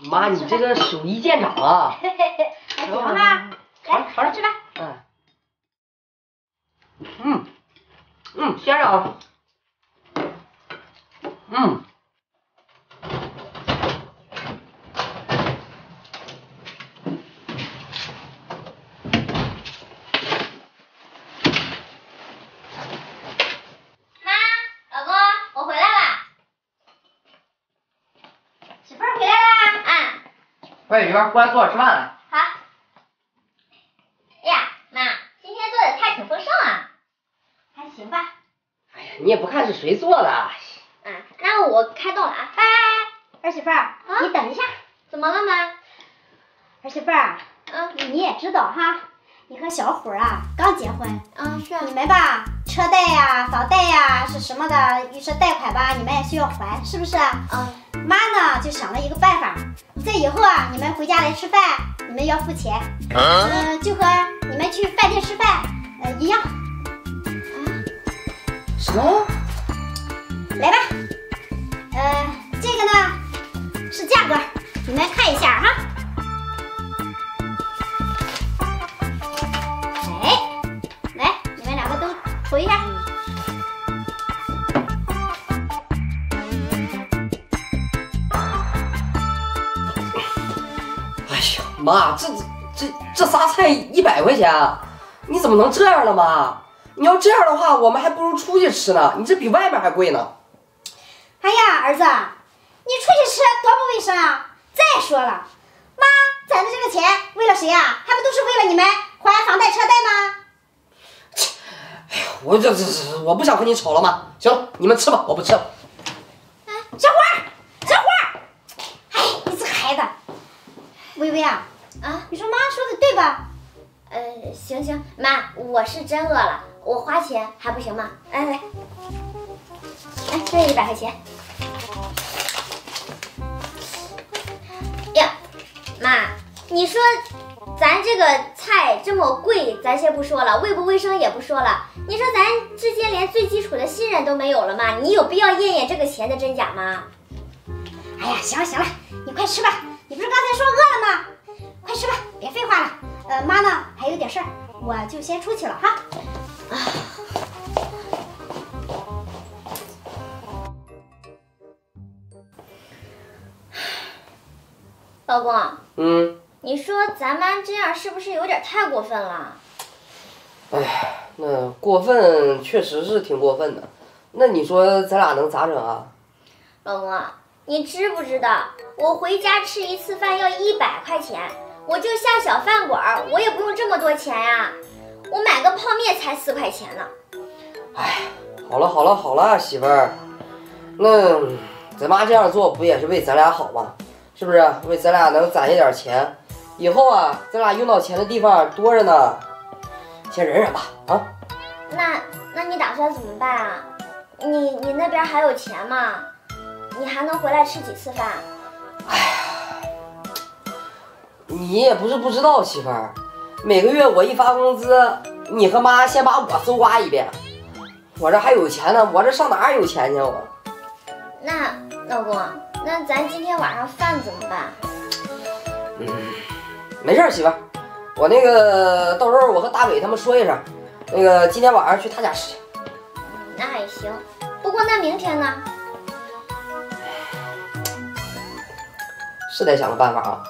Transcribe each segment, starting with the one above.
妈，你这个手艺见长啊！ 嘿嘿嘿，还行哈。来，尝尝吃吧。 先生。快点，过来坐着吃饭来。 好。哎呀，妈，今天做的菜挺丰盛啊。还行吧。 哎呀，你也不看是谁做的。 那我开动了啊。哎，儿媳妇儿，你等一下。怎么了妈？儿媳妇儿，你也知道哈，你和小虎啊刚结婚。是啊。你们吧，车贷呀、房贷呀是什么的，于是贷款吧，你们也需要还，是不是？妈呢就想了一个办法，这以后啊，你们回家来吃饭，你们要付钱，就和你们去饭店吃饭，一样。 什么？ 来吧，这个呢是价格，你们看一下哈。来，你们两个都瞅一下。 妈，这仨菜100块钱，你怎么能这样呢？妈，你要这样的话，我们还不如出去吃呢。你这比外面还贵呢。 哎呀，儿子，你出去吃多不卫生啊！再说了，妈攒的这个钱为了谁啊？还不都是为了你们还房贷车贷吗？ 哎呀，我不想和你吵了，妈。行了，你们吃吧，我不吃了。 小花，哎，你这孩子，微微啊。你说妈说的对吧？行，妈，我是真饿了，我花钱还不行吗？来，这100块钱。呀，妈，你说咱这个菜这么贵，咱先不说了，卫不卫生也不说了，你说咱之间连最基础的信任都没有了吗？你有必要验验这个钱的真假吗？哎呀，行了，你快吃吧，你不是刚才说饿了吗？快吃吧，别废话了。妈呢还有点事儿，我就先出去了哈。老公，你说咱妈这样是不是有点太过分了？ 哎呀，那过分确实是挺过分的。那你说咱俩能咋整啊？ 老公，你知不知道我回家吃一次饭要100块钱？我就下小饭馆，我也不用这么多钱呀。我买个泡面才4块钱呢。 哎，好了，媳妇儿，那咱妈这样做不也是为咱俩好吗？是不是？为咱俩能攒一点钱，以后啊，咱俩用到钱的地方多着呢。先忍忍吧，啊。 那你打算怎么办啊？你那边还有钱吗？你还能回来吃几次饭？ 哎呀。你也不是不知道，媳妇儿，每个月我一发工资，你和妈先把我搜刮一遍，我这还有钱呢，我这上哪儿有钱去我？ 那老公，那咱今天晚上饭怎么办？ 没事，媳妇儿，我那个到时候我和大伟他们说一声，那个今天晚上去他家吃去。 那也行，不过那明天呢？ 是得想个办法啊。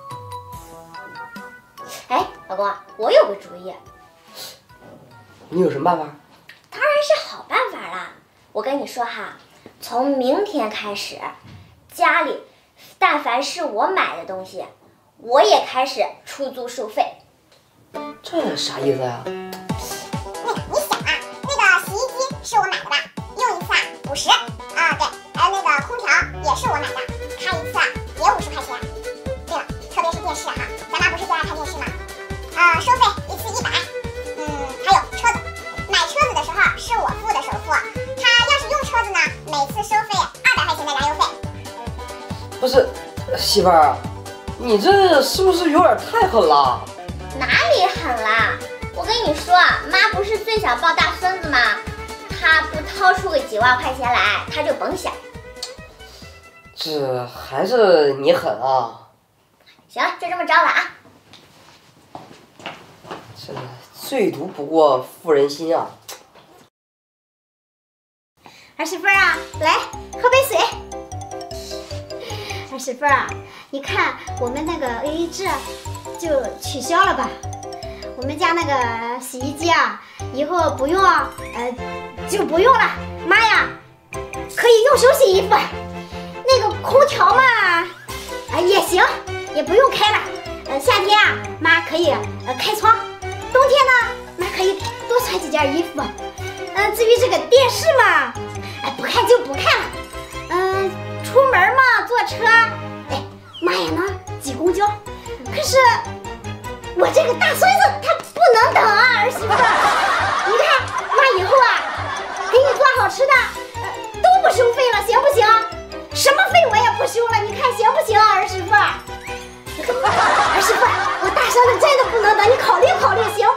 哎，老公，我有个主意。 你有什么办法？ 当然是好办法啦！我跟你说哈，从明天开始，家里但凡是我买的东西，我也开始出租收费。 这啥意思呀？ 你想啊，那个洗衣机是我买的吧，用一次50啊，对，还有那个空调也是我买的，开一次也50块钱。对了，特别是电视哈，咱妈不是最爱看电视吗？收费一次100。还有车子，买车子的时候是我付的首付，他要是用车子呢，每次收费200块钱的燃油费。 不是，媳妇儿，你这是不是有点太狠了？ 哪里狠啦？我跟你说，妈不是最想抱大孙子吗？她不掏出个几万块钱来，她就甭想。 这还是你狠啊！ 行了，就这么着了啊。 这最毒不过妇人心啊！ 儿媳妇儿啊，来喝杯水。儿媳妇儿啊，你看我们那个 AA 制就取消了吧？我们家那个洗衣机啊，以后不用就不用了。妈呀，可以用手洗衣服。那个空调嘛，也行，也不用开了。夏天啊，妈可以开窗；冬天呢，妈可以多穿几件衣服。至于这个电视嘛，不看就不看了。出门嘛，坐车，妈也能挤公交。可是我这个大孙子他不能等啊，儿媳妇。你看妈以后啊，给你做好吃的，都不收费了，行不行？什么费我也不收了，你看行不行，儿媳妇？儿媳妇，我大孙子真的不能等，你考虑考虑行